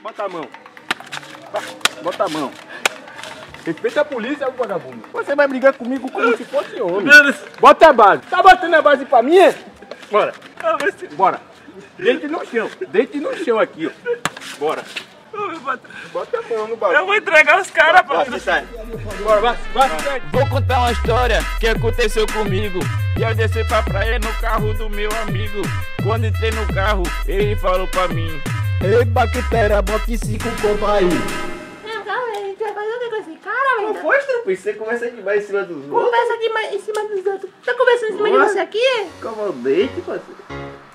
Bota a mão. Bota a mão. Respeita a polícia, vagabundo. Você vai brigar comigo como se fosse homem. Bota a base. Tá botando a base pra mim? Bora. Bora. Deite no chão. Deite no chão aqui, ó. Bora. Bota a mão no bagulho. Eu vou entregar os caras, pô. Bora, vai. Vou contar uma história que aconteceu comigo. E eu desci pra praia no carro do meu amigo. Quando entrei no carro, ele falou pra mim: Ei, bactéria, bote 5 conto aí. Não, calma, a gente vai fazer um negócio assim. Cara, velho. Não foi, Trupi? Você conversa demais em cima dos outros. Conversa demais em cima dos outros. Tá conversando em cima de você aqui? Como eu deite, parceiro.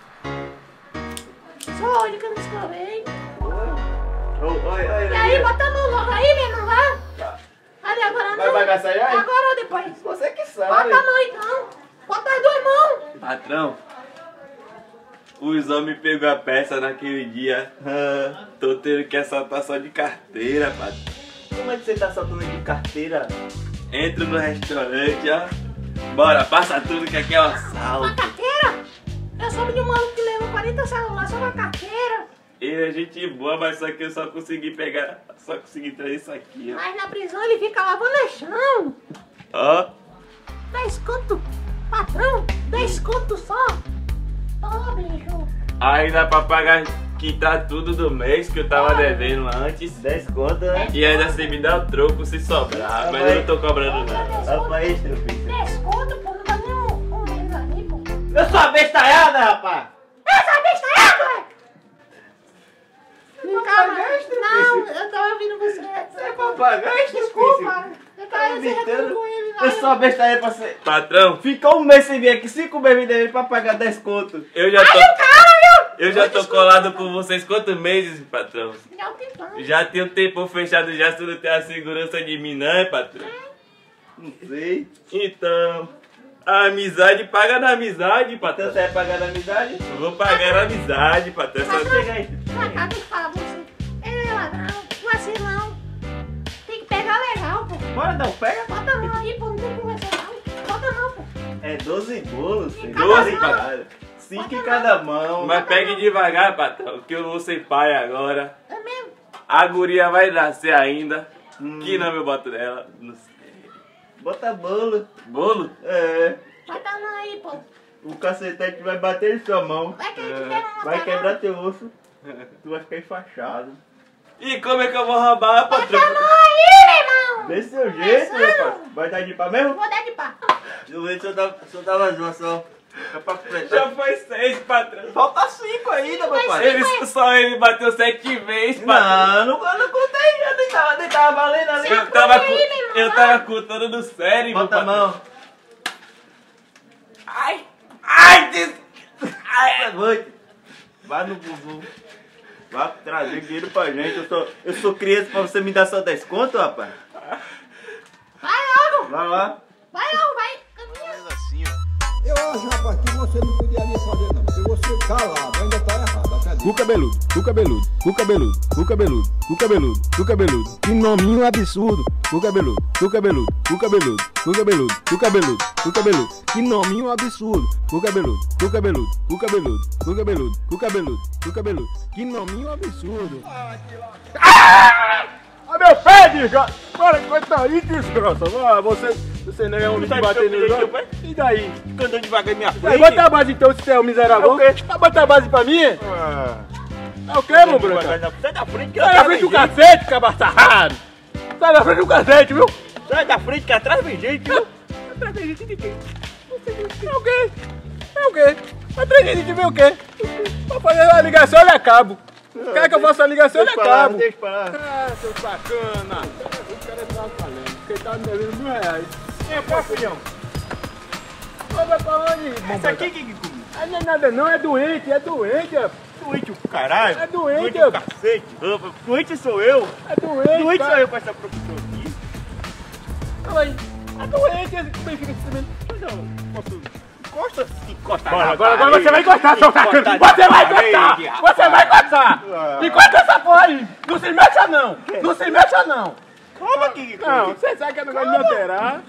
Sou a única que não escovei. Oi. E aí, bota a mão logo aí, meu, não vai? Ali, agora não. Vai bagaçar aí? Agora ou depois? Você que sabe. Bota a mão então. Bota as duas mãos. patrão, os homens pegou a peça naquele dia. Tô tendo que assaltar só de carteira, patrão. Como é que você tá soltando de carteira? Entro no restaurante, ó. Bora, passa tudo que aqui é um assalto. Uma carteira? Eu soube de um maluco que levou 40 celulares só uma carteira. Ele é gente boa, mas só que eu só consegui pegar, só consegui trazer isso aqui, ó. Mas na prisão ele fica lavando chão. Ó, 10 conto, patrão, 10 conto só. Ô, bicho. aí dá pra pagar, quitar tudo do mês que eu tava devendo antes. 10 conto, né? E ainda você me dá o troco se sobrar, mas eu não tô cobrando nada. Rapaz, Trupi. 10 conto, pô, não dá nem um mês ali, pô. Eu sou abestalhada, rapaz! Essa bestalhada, ué! Calma, Papagaio, não, eu tava ouvindo você. Você é papagaio, Desculpa, eu tava Tá se retendo com ele lá. Eu sou abestalhada pra você. Patrão, Ficou um mês sem vir aqui, 5 meses me devendo pra pagar 10 conto. eu já tô... Cara, Eu já tô colado com vocês quantos meses, patrão? viu? Já um tempão. Já tem um tempo fechado já, você não tem a segurança de mim, não, patrão? Não sei. Então, a amizade paga na amizade, Então patrão. você vai pagar na amizade? Eu vou pagar na amizade, patrão. Essa... Chega aí. Pra cá, deixa eu falar pra você. Ele é ladrão, vacilão. Tem que pegar legal, pô. Bora, não, pega. Bota a mão aí, pô, não tem conversa não. Bota a mão, pô. É 12 bolos, filho. 12, pagar. 5 em cada mão. Mas pegue devagar, patrão, que eu vou ser pai agora. É mesmo? A guria vai nascer ainda. Que nome eu boto nela? Não sei. Bota bolo. Bolo? É. Bota a mão aí, pô. O cacetete vai bater em sua mão. Vai que a gente pega uma Vai parada. quebrar teu osso. Tu vai ficar enfaixado. E como é que eu vou roubar, Bota patrão? a mão aí, meu irmão. Desse seu jeito, Começando. rapaz. Vai dar de pá mesmo? Vou dar de pá. Deixa eu ver se eu dava as duas só. É pra completar. Já foi 6, patrão. Falta 5 ainda, papai. Só ele bateu 7 vezes, patrão. Não contei, eu nem tava valendo ali. Eu tava contando no cérebro, Bota a patrão. mão. Ai, Boa noite. Vai no bumbum. Vai trazer dinheiro pra gente. Eu sou criança pra você me dar só 10 conto, rapaz. Vai logo. Vai lá. Vai logo, vai. Caminha. Eu acho, rapaz, que você não podia me fazer não, porque você calado, ainda tá errado, acredito. Cu cabeludo, cu cabeludo, cu cabeludo, cu cabeludo, cu cabeludo, cu cabeludo. Que nominho absurdo. Cu cabeludo, cu cabeludo, cu cabeludo, cu cabeludo, cu cabeludo, cu cabeludo. Que nominho absurdo. Cu cabeludo, cu cabeludo, cu cabeludo, cu cabeludo, cu cabeludo, cu cabeludo. Que nominho absurdo. Ah, meu pé, desgraça! Bora, coita aí, desgraça! Ah, você não é homem de bater nos outros? E daí? Tô andando devagar em minha Aí frente. bota a base então, se você é um miserável. É o quê? Vai botar a base pra mim? É o quê, meu branco? Sai da frente que Sai da frente do cacete, cabaçarrado! Sai da frente do cacete, viu? Sai da frente que atrás vem gente, viu? Atrás da gente de quem? É o quê? É o quê? Atrás da gente de ver o quê? Vou fazer a ligação, ele acabo. Quer que eu faça a ligação, ele acabo. Deixa pra lá. Ah, seu sacana! O cara tava falando, porque ele tava me devendo R$1.000. Quem é pô, filhão? Vai pra onde, Esse aqui que comigo? Ah, não é nada não, é doente, rapaz. Doente o caralho. É doente, Doente o cacete. Doente sou eu. É doente, Doente cara. sou eu com essa profissão aqui. Olha aí. É doente, como é que fica esse também? Encosta Agora você vai encostar, seu sacana! Você vai encostar! Você vai encostar! Encosta essa porra aí! Não se mexa não! Não se mexa não! Calma aqui, Não, você sabe que eu não gosto de me alterar.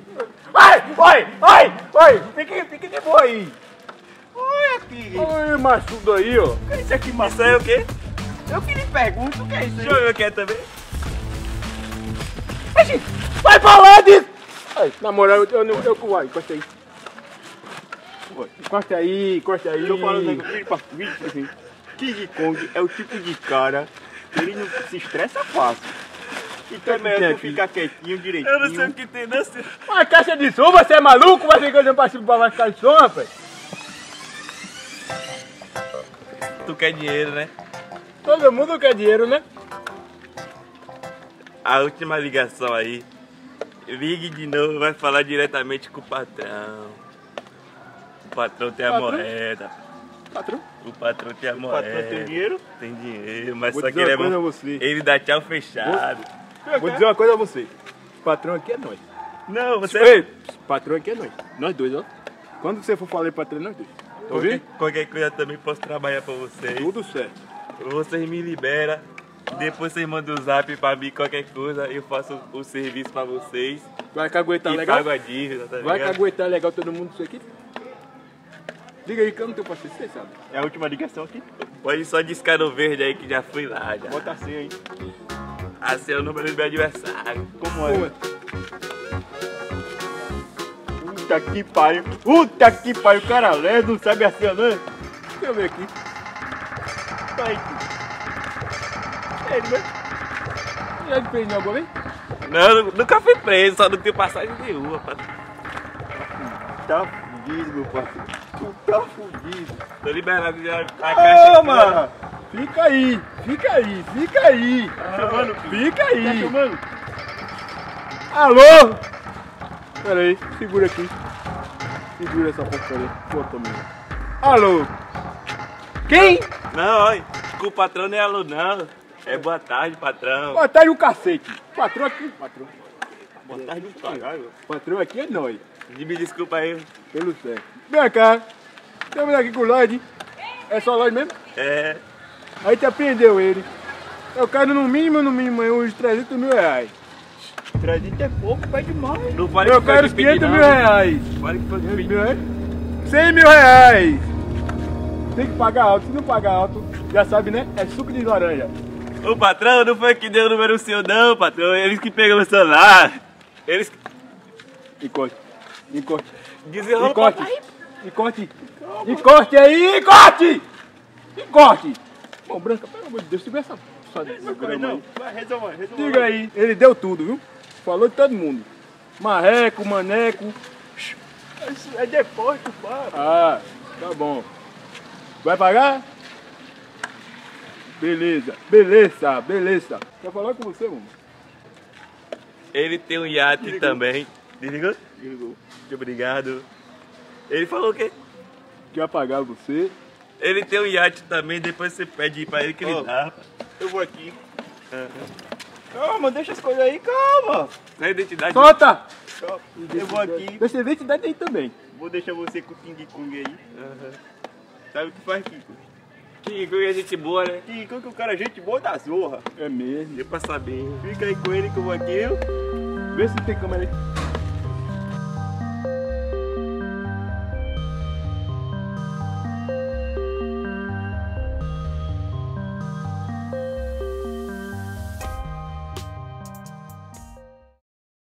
Oi! Fique de boa aí! Olha aqui. Oi, machudo aí, ó! Esse aqui, maçã é o quê? Eu que lhe pergunto o que é isso aí. Deixa eu ver o que é também. Vai pra lá disso! Ai, na moral, eu vai, encosta aí. Encosta aí, encosta aí. Tô falando aqui pra vídeo assim. King Kong é o tipo de cara que ele não se estressa fácil. Então é melhor tu ficar quietinho, direitinho. Eu não sei o que tem nessa. Uma caixa de som, você é maluco? Vai ficar olhando pra cima pra baixo caixa de som, rapaz? Tu quer dinheiro, né? Todo mundo quer dinheiro, né? A última ligação aí. Ligue de novo, vai falar diretamente com o patrão. O patrão tem a Patrão? moeda. Patrão? O patrão tem a O moeda. patrão tem dinheiro? Tem dinheiro, mas Vou só que dizer ele é uma coisa a bom. você. Ele dá tchau fechado. Vou dizer uma coisa a você. O patrão aqui é nós. Não, você. Ei, patrão aqui é nós. Nós dois, ó. Quando você for falar patrão, nós dois. Tá ouvindo? Qualquer coisa também posso trabalhar pra vocês. Tudo certo. Vocês me liberam. Depois vocês mandam o zap pra mim, qualquer coisa. Eu faço o serviço pra vocês. Vai caguetar E legal? pago a dívida, tá Vai ligado? caguetar legal todo mundo isso aqui? Diga aí que eu não tenho paciência, você sabe. É a última ligação aqui. Pode só discar no verde aí que já fui lá. Já. Bota assim aí. Assim é o número do meu adversário. Como é? Puta que pariu. Puta que pariu. O cara lê, não sabe assim, não. Deixa eu ver aqui. Aí. Ele, né? Já te prendeu alguma vez? Não, nunca fui preso, só não tenho passagem de rua. Tá fudido, meu parceiro. Tu tá fudido. Tô liberado já. A caixa. Calma! Fica aí, fica aí, fica aí. Chamando, filho. Fica aí. Tá chamando? Alô? Pera aí, segura aqui. Segura essa porcaria. Bota mesmo. Alô? Quem? Não, olha, com o patrão não é aluno, não. É boa tarde, patrão. Boa tarde, o cacete. Patrão aqui. Patrão. Boa tarde, do caralho. Patrão aqui é nós. Me desculpa aí. Pelo certo. Vem cá. Estamos aqui com o Lloyd. É só Lloyd mesmo? É. Aí te apreendeu ele. Eu quero no mínimo aí uns 300 mil reais. 300 é pouco, pai demais. Não vale Eu que foi quero que os pedi, 500 não. mil reais. Vale que foi que 500 pedi. mil reais? 100 mil reais. Tem que pagar alto. Se não pagar alto, já sabe, né? É suco de laranja. O patrão não foi que deu o número seu, não, patrão. Eles que pegam o celular. Eles que. E corte. E corte. Desenrola E corte. papai. E corte. E corte aí. E corte. E corte. Bom, Branca, pelo amor de Deus, segura essa Não corre não. Vai, resolva. Diga aí, ele deu tudo, viu? Falou de todo mundo. Marreco, maneco. Isso é depois, tu paga. Ah, tá bom. Vai pagar? Beleza, beleza, beleza. Quer falar com você, mano? Ele tem um iate também. Desligou? Desligou. Muito obrigado. Ele falou o quê? Quer pagar você? Ele tem um iate também, depois você pede pra ele que ele Ó. dá. Eu vou aqui. Calma, deixa as coisas aí, calma. Na identidade. Solta! Eu vou aqui. Deixa a identidade aí também. Vou deixar você com o King Kong aí. Sabe o que faz, King Kong? Que é gente boa, né? King Kong que o cara é gente boa da zorra. É mesmo. Deu pra saber. Fica aí com ele que eu vou aqui. Vê se tem câmera aí.